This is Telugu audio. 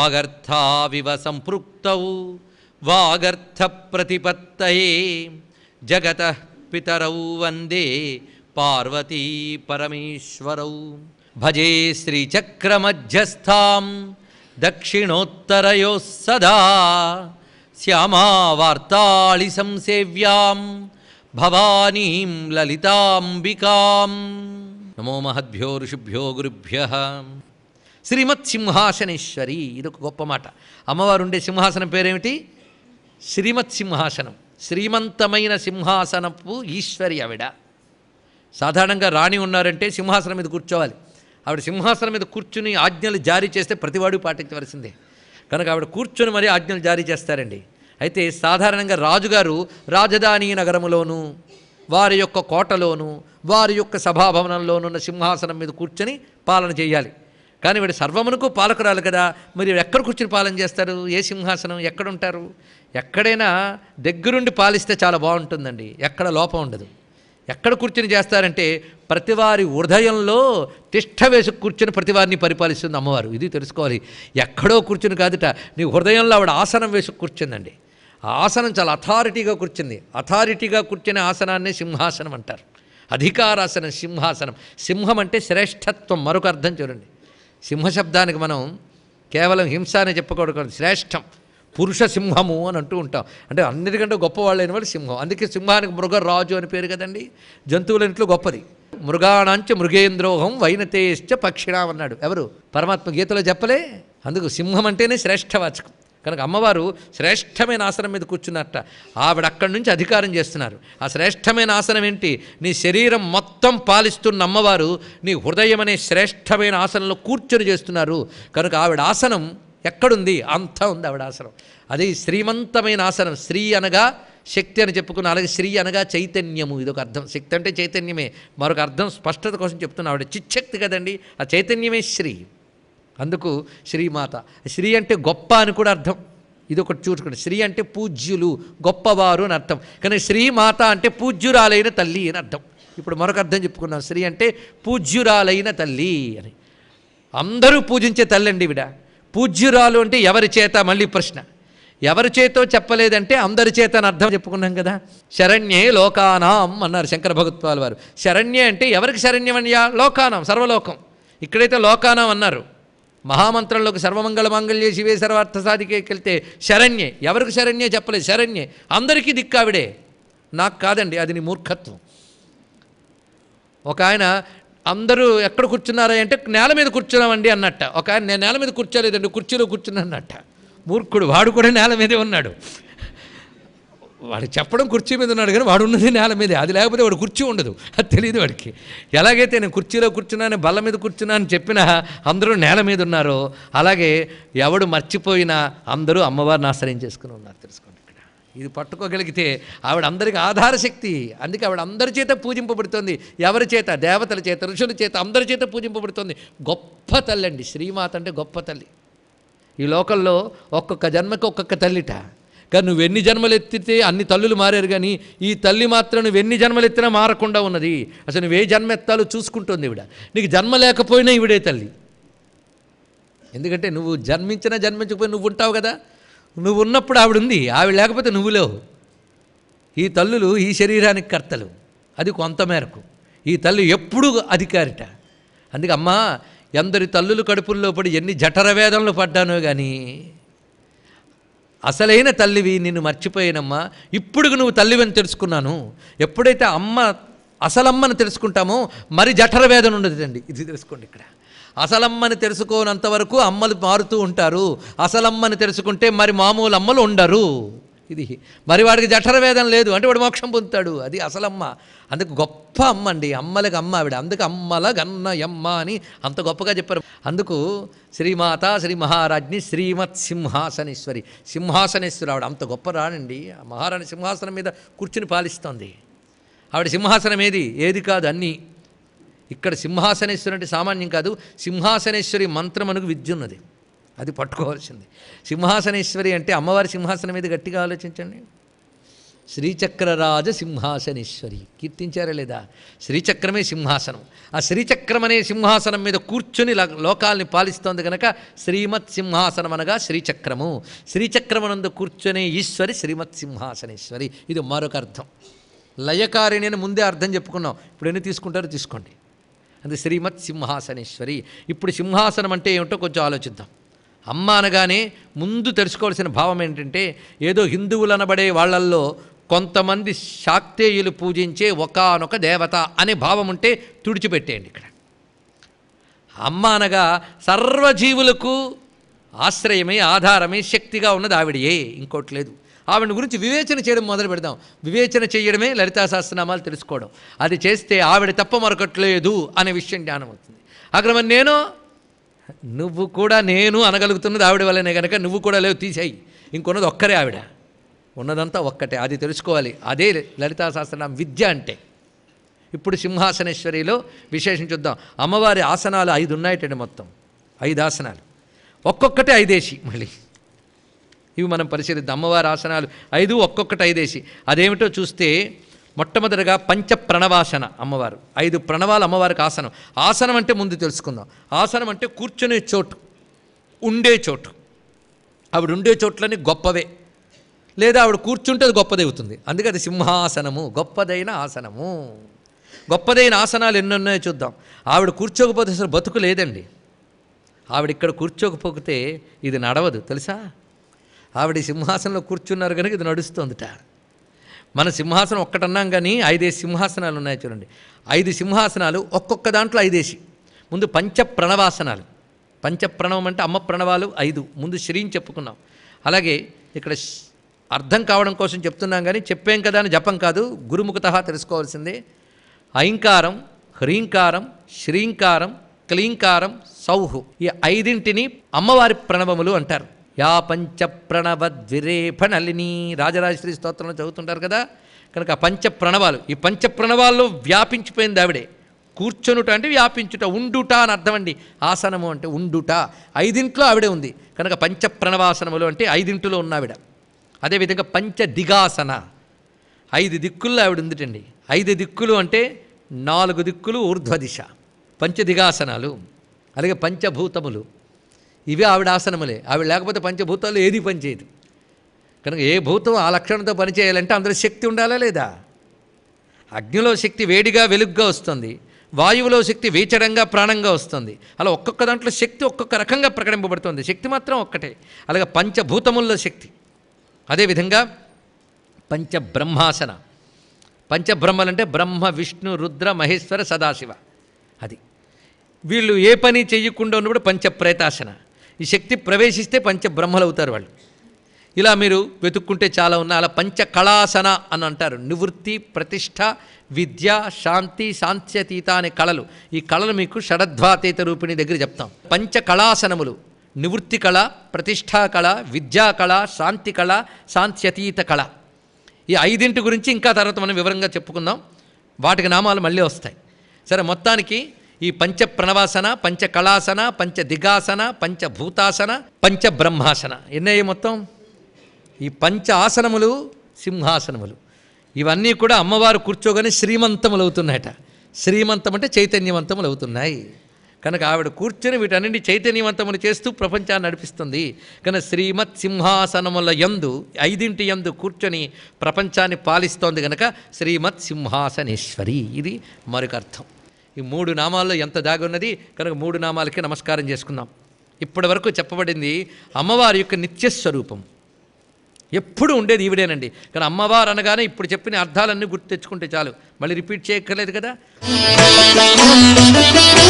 వాగర్థావివ సంపృక్తౌ వాగర్థ ప్రతిపత్తయే జగతః పితరౌ వందే పార్వతీ పరమేశ్వరౌ. భజే శ్రీచక్రమధ్యస్థాం దక్షిణోత్తరయోః సదా శ్యామావార్తాళి సంసేవ్యాం భవానీం లలితాంబికాం. నమో మహద్భ్యో ఋషిభ్యో గురుభ్యః. శ్రీమత్ సింహాసనేశ్వరి, ఇదొక గొప్ప మాట. అమ్మవారు ఉండే సింహాసనం పేరేమిటి? శ్రీమత్ సింహాసనం. శ్రీమంతమైన సింహాసనపు ఈశ్వరి ఆవిడ. సాధారణంగా రాణి ఉన్నారంటే సింహాసనం మీద కూర్చోవాలి. ఆవిడ సింహాసనం మీద కూర్చుని ఆజ్ఞలు జారీ చేస్తే ప్రతివాడు పాటించవలసిందే. కనుక ఆవిడ కూర్చొని మరీ ఆజ్ఞలు జారీ చేస్తారండి. అయితే సాధారణంగా రాజుగారు రాజధాని నగరములోను వారి యొక్క కోటలోను వారి యొక్క సభాభవనంలోనున్న సింహాసనం మీద కూర్చొని పాలన చేయాలి. కానీ వీడు సర్వమునకు పాలకురాలు కదా, మరి ఎక్కడ కూర్చుని పాలన చేస్తారు? ఏ సింహాసనం ఎక్కడుంటారు? ఎక్కడైనా దగ్గరుండి పాలిస్తే చాలా బాగుంటుందండి, ఎక్కడ లోపం ఉండదు. ఎక్కడ కూర్చుని చేస్తారంటే ప్రతివారి హృదయంలో తిష్ట వేసి కూర్చుని ప్రతివారిని పరిపాలిస్తుంది అమ్మవారు. ఇది తెలుసుకోవాలి. ఎక్కడో కూర్చుని కాదుట, నీ హృదయంలో ఆవిడ ఆసనం వేసి కూర్చుందండి. ఆ ఆసనం చాలా అథారిటీగా కూర్చుంది. అథారిటీగా కూర్చునే ఆసనాన్ని సింహాసనం అంటారు. అధికారాసనం సింహాసనం. సింహం అంటే శ్రేష్ఠత్వం. మరొక అర్థం చూడండి, సింహశబ్దానికి మనం కేవలం హింస అని చెప్పుకోవడం, శ్రేష్టం, పురుష సింహము అని అంటూ ఉంటాం. అంటే అన్నిటికంటే గొప్పవాళ్ళైన వాళ్ళు సింహం. అందుకే సింహానికి మృగరాజు అని పేరు కదండి. జంతువులన్నింటిలో గొప్పది. మృగాణాంచ మృగేంద్రోహం వైనతేశ్చ పక్షిణాం అన్నాడు ఎవరు? పరమాత్మ గీతలో చెప్పలే. అందుకు సింహం అంటేనే శ్రేష్టవాచకం. కనుక అమ్మవారు శ్రేష్టమైన ఆసనం మీద కూర్చున్నట్ట. ఆవిడ అక్కడి నుంచి అధికారం చేస్తున్నారు. ఆ శ్రేష్టమైన ఆసనం ఏంటి? నీ శరీరం మొత్తం పాలిస్తున్న అమ్మవారు నీ హృదయం అనే శ్రేష్టమైన ఆసనంలో కూర్చొని చేస్తున్నారు. కనుక ఆవిడ ఆసనం ఎక్కడుంది? అంతా ఉంది ఆవిడ ఆసనం. అది శ్రీమంతమైన ఆసనం. శ్రీ అనగా శక్తి అని చెప్పుకున్న, అలాగే శ్రీ అనగా చైతన్యము. ఇదొక అర్థం. శక్తి అంటే చైతన్యమే. మరొక అర్థం స్పష్టత కోసం చెప్తున్నా, ఆవిడ చిచ్చక్తి కదండి, ఆ చైతన్యమే శ్రీ. అందుకు శ్రీమాత. శ్రీ అంటే గొప్ప అని కూడా అర్థం. ఇది ఒకటి చూసుకోండి. శ్రీ అంటే పూజ్యులు, గొప్పవారు అని అర్థం. కానీ శ్రీమాత అంటే పూజ్యురాలైన తల్లి అని అర్థం. ఇప్పుడు మరొక అర్థం చెప్పుకున్నాం. శ్రీ అంటే పూజ్యురాలైన తల్లి అని. అందరూ పూజించే తల్లి అండి ఈవిడ. పూజ్యురాలు అంటే ఎవరి చేత? మళ్ళీ ప్రశ్న. ఎవరి చేతో చెప్పలేదంటే అందరి చేత అని అర్థం చెప్పుకున్నాం కదా. శరణ్యే లోకానాం అన్నారు శంకర భగవత్పాల్ వారు. శరణ్యే అంటే ఎవరికి శరణ్యమన్యా? లోకానాం, సర్వలోకం. ఇక్కడైతే లోకానాం అన్నారు. మహామంత్రంలోకి సర్వమంగళ మాంగళ్యే శివే సర్వార్థ సాధికేకి వెళ్తే శరణ్యే. ఎవరికి శరణ్యే చెప్పలేదు, శరణ్యే. అందరికీ దిక్కావిడే. నాకు కాదండి, అది నీ మూర్ఖత్వం. ఒక ఆయన అందరూ ఎక్కడ కూర్చున్నారా అంటే నేల మీద కూర్చున్నామండి అన్నట్ట. ఒక ఆయన నేను నేల మీద కూర్చోలేదండి, కుర్చీలో కూర్చున్నా అన్నట్ట. మూర్ఖుడు. వాడు కూడా నేల మీదే ఉన్నాడు. వాడు చెప్పడం కుర్చీ మీద ఉన్నాడు కానీ వాడు ఉన్నది నేల మీదే. అది లేకపోతే వాడు కుర్చీ ఉండదు, అది తెలియదు వాడికి. ఎలాగైతే నేను కుర్చీలో కూర్చున్నాను, బల్ల మీద కూర్చున్నా అని చెప్పినా అందరూ నేల మీద ఉన్నారో, అలాగే ఎవడు మర్చిపోయినా అందరూ అమ్మవారిని ఆశ్రయం చేసుకుని ఉన్నారు. తెలుసుకోండి. ఇక్కడ ఇది పట్టుకోగలిగితే ఆవిడ అందరికీ ఆధారశక్తి. అందుకే ఆవిడ అందరి చేత పూజింపబడుతుంది. ఎవరి చేత? దేవతల చేత, ఋషుల చేత, అందరి చేత పూజింపబడుతుంది. గొప్ప తల్లి అండి శ్రీమాత అంటే. గొప్ప తల్లి. ఈ లోకంలో ఒక్కొక్క జన్మకి ఒక్కొక్క తల్లిట. కానీ నువ్వు ఎన్ని జన్మలు ఎత్తితే అన్ని తల్లులు మారారు, కానీ ఈ తల్లి మాత్రం నువ్వు ఎన్ని జన్మలు ఎత్తినా మారకుండా ఉన్నది. అసలు నువ్వే జన్మ ఎత్తాలో చూసుకుంటుంది ఈవిడ. నీకు జన్మ లేకపోయినా ఈవిడే తల్లి. ఎందుకంటే నువ్వు జన్మించినా జన్మించకపోయినా నువ్వు ఉంటావు కదా. నువ్వు ఉన్నప్పుడు ఆవిడ ఉంది, ఆవిడ లేకపోతే నువ్వు లేవు. ఈ తల్లులు ఈ శరీరానికి కర్తలు. అది కొంత మేరకు. ఈ తల్లి ఎప్పుడూ అధికారిట. అందుకే అమ్మా, ఎందరి తల్లులు కడుపుల్లో పడి ఎన్ని జఠర వేదనలు పడ్డానో కానీ అసలైన తల్లివి నిన్ను మర్చిపోయానమ్మా. ఇప్పుడు నువ్వు తల్లివని తెలుసుకున్నాను. ఎప్పుడైతే అమ్మ అసలమ్మని తెలుసుకుంటామో మరి జఠర వేదన ఉండదండి. ఇది తెలుసుకోండి. ఇక్కడ అసలమ్మని తెలుసుకోనంతవరకు అమ్మలు మారుతూ ఉంటారు. అసలమ్మని తెలుసుకుంటే మరి మామూలు అమ్మలు ఉండరు. ఇది మరి వాడికి జఠర వేదన లేదు అంటే వాడు మోక్షం పొందుతాడు. అది అసలమ్మ. అందుకు గొప్ప అమ్మ అండి, అమ్మలకు అమ్మ ఆవిడ. అందుకు అమ్మల గన్నయమ్మ అని అంత గొప్పగా చెప్పారు. అందుకు శ్రీమాత శ్రీ మహారాజ్ని శ్రీమత్ సింహాసనేశ్వరి. సింహాసనేశ్వరి ఆవిడ అంత గొప్ప రానండి. ఆ మహారాణి సింహాసనం మీద కూర్చుని పాలిస్తోంది. ఆవిడ సింహాసనం ఏది కాదు అన్నీ. ఇక్కడ సింహాసనేశ్వరి అంటే సామాన్యం కాదు. సింహాసనేశ్వరి మంత్రమనుకు విద్య ఉన్నది, అది పట్టుకోవాల్సింది. సింహాసనేశ్వరి అంటే అమ్మవారి సింహాసనం మీద గట్టిగా ఆలోచించండి. శ్రీచక్రరాజ సింహాసనేశ్వరి. కీర్తించారా లేదా? శ్రీచక్రమే సింహాసనం. ఆ శ్రీచక్రం అనే సింహాసనం మీద కూర్చుని లోకాల్ని పాలిస్తోంది కనుక శ్రీమత్ సింహాసనం అనగా శ్రీచక్రము. శ్రీచక్రమనందు కూర్చునే ఈశ్వరి శ్రీమత్ సింహాసనేశ్వరి. ఇది మరొక అర్థం. లయకారిణి అని ముందే అర్థం చెప్పుకున్నాం. ఇప్పుడు ఎన్ని తీసుకుంటారో తీసుకోండి. అది శ్రీమత్ సింహాసనేశ్వరి. ఇప్పుడు సింహాసనం అంటే ఏమిటో కొంచెం ఆలోచిద్దాం. అమ్మ అనగానే ముందు తెలుసుకోవాల్సిన భావం ఏంటంటే, ఏదో హిందువులు అనబడే వాళ్ళల్లో కొంతమంది శాక్తేయులు పూజించే ఒకానొక దేవత అనే భావం ఉంటే తుడిచిపెట్టేయండి. ఇక్కడ అమ్మ అనగా సర్వజీవులకు ఆశ్రయమే, ఆధారమే, శక్తిగా ఉన్నది ఆవిడయే, ఇంకోటి లేదు. ఆవిడ గురించి వివేచన చేయడం మొదలు పెడదాం. వివేచన చేయడమే లలితా సహస్రనామాలు తెలుసుకోవడం. అది చేస్తే ఆవిడ తప్ప మరొకట్లేదు అనే విషయం జ్ఞానం అవుతుంది. అక్కడ నేను నువ్వు కూడా నేను అనగలుగుతున్నది ఆవిడ వల్లనే కనుక నువ్వు కూడా లేవు, తీసేయి. ఇంకొన్నది ఒక్కరే ఆవిడ, ఉన్నదంతా ఒక్కటే. అది తెలుసుకోవాలి. అదే లలితా సహస్రనామ విద్య అంటే. ఇప్పుడు సింహాసనేశ్వరిలో విశేషం చూద్దాం. అమ్మవారి ఆసనాలు 5 ఉన్నాయటండి. మొత్తం 5 ఆసనాలు, ఒక్కొక్కటి 5 మళ్ళీ ఇవి మనం పరిశీలిద్దాం. అమ్మవారి ఆసనాలు 5, ఒక్కొక్కటి 5. అదేమిటో చూస్తే మొట్టమొదటిగా పంచప్రణవాసన. అమ్మవారు 5 ప్రణవాలు అమ్మవారికి ఆసనం. ఆసనం అంటే ముందు తెలుసుకుందాం. ఆసనం అంటే కూర్చునే చోటు, ఉండే చోటు. ఆవిడ ఉండే చోట్లని గొప్పవే, లేదా ఆవిడ కూర్చుంటే అది గొప్పది అవుతుంది. అందుకే అది సింహాసనము, గొప్పదైన ఆసనము. గొప్పదైన ఆసనాలు ఎన్నున్నాయో చూద్దాం. ఆవిడ కూర్చోకపోతే అసలు బతుకు లేదండి. ఆవిడ ఇక్కడ కూర్చోకపోతే ఇది నడవదు, తెలుసా? ఆవిడ సింహాసనంలో కూర్చున్నారు కనుక ఇది నడుస్తుందిట. మన సింహాసనం ఒక్కటన్నాం కానీ 5 సింహాసనాలు ఉన్నాయి చూడండి. 5 సింహాసనాలు, ఒక్కొక్క దాంట్లో 5. ముందు పంచప్రణవాసనాలు. పంచప్రణవం అంటే అమ్మ ప్రణవాలు 5. ముందు శ్రీని చెప్పుకున్నాం. అలాగే ఇక్కడ అర్థం కావడం కోసం చెప్తున్నాం కానీ చెప్పాం కదా అని జపం కాదు, గురుముఖతః తెలుసుకోవాల్సిందే. ఐంకారం, హ్రీంకారం, శ్రీంకారం, క్లీంకారం, సౌహు, ఈ 5 అమ్మవారి ప్రణవములు అంటారు. యా పంచప్రణవద్విరేఫణలిని రాజరాజశ్రీ స్తోత్రంలో చదువుతుంటారు కదా. కనుక పంచప్రణవాలు, ఈ పంచప్రణవాల్లో వ్యాపించిపోయింది ఆవిడే. కూర్చొనుట అంటే వ్యాపించుట, ఉండుట అని అర్థం అండి. ఆసనము అంటే ఉండుట. 5 ఆవిడే ఉంది కనుక పంచప్రణవాసనములు అంటే 5 ఉన్న ఆవిడ. అదేవిధంగా పంచదిగాసన, 5 దిక్కుల్లో ఆవిడ ఉందిటండి. 5 దిక్కులు అంటే 4 దిక్కులు ఊర్ధ్వదిశ, పంచదిగాసనాలు. అలాగే పంచభూతములు, ఇవే ఆవిడ ఆసనములే. ఆవిడ లేకపోతే పంచభూతాలు ఏది పనిచేయదు. కనుక ఏ భూతం ఆ లక్షణంతో పనిచేయాలంటే అందులో శక్తి ఉండాలా లేదా? అగ్నిలో శక్తి వేడిగా వెలుగుగా వస్తుంది, వాయువులో శక్తి వీచడంగా ప్రాణంగా వస్తుంది. అలా ఒక్కొక్క దాంట్లో శక్తి ఒక్కొక్క రకంగా ప్రకటింపబడుతుంది. శక్తి మాత్రం ఒక్కటే. అలాగే పంచభూతముల్లో శక్తి. అదేవిధంగా పంచబ్రహ్మాసన. పంచబ్రహ్మలంటే బ్రహ్మ, విష్ణు, రుద్ర, మహేశ్వర, సదాశివ. అది వీళ్ళు ఏ పని చెయ్యకుండా ఉన్నప్పుడు పంచప్రేతాసన. ఈ శక్తి ప్రవేశిస్తే పంచబ్రహ్మలు అవుతారు వాళ్ళు. ఇలా మీరు వెతుక్కుంటే చాలా ఉన్నాయి. అలా పంచకళాసన అని అంటారు. నివృత్తి, ప్రతిష్ట, విద్య, శాంతి, సాంత్యతీత అనే కళలు. ఈ కళలు మీకు షడధ్వాతీత రూపిణి దగ్గర చెప్తాం. పంచకళాసనములు: నివృత్తి కళ, ప్రతిష్టా కళ, విద్యా కళ, శాంతి కళ, సాంత్యతీత కళ. ఈ 5 గురించి ఇంకా తర్వాత మనం వివరంగా చెప్పుకుందాం. వాటికి నామాలు మళ్ళీ వస్తాయి. సరే, మొత్తానికి ఈ పంచప్రణవాసన, పంచకళాసన, పంచదిగాసన, పంచభూతాసన, పంచబ్రహ్మాసన ఎన్నయ్యి మొత్తం? ఈ పంచ ఆసనములు సింహాసనములు. ఇవన్నీ కూడా అమ్మవారు కూర్చోగానే శ్రీమంతములు అవుతున్నాయట. శ్రీమంతం అంటే చైతన్యవంతములు అవుతున్నాయి. కనుక ఆవిడ కూర్చొని వీటన్నింటి చైతన్యవంతములు చేస్తూ ప్రపంచాన్ని నడిపిస్తుంది. కనుక శ్రీమత్ సింహాసనముల యందు 5 యందు కూర్చొని ప్రపంచాన్ని పాలిస్తోంది కనుక శ్రీమత్ సింహాసనేశ్వరి. ఇది మరొక అర్థం. ఈ 3 నామాల్లో ఎంత దాగి ఉన్నది కనుక 3 నామాలకి నమస్కారం చేసుకుందాం. ఇప్పటి వరకు చెప్పబడింది అమ్మవారి యొక్క నిత్యస్వరూపం. ఎప్పుడు ఉండేది ఈవిడేనండి. కానీ అమ్మవారు అనగానే ఇప్పుడు చెప్పిన అర్థాలన్నీ గుర్తు తెచ్చుకుంటే చాలు, మళ్ళీ రిపీట్ చేయక్కర్లేదు కదా.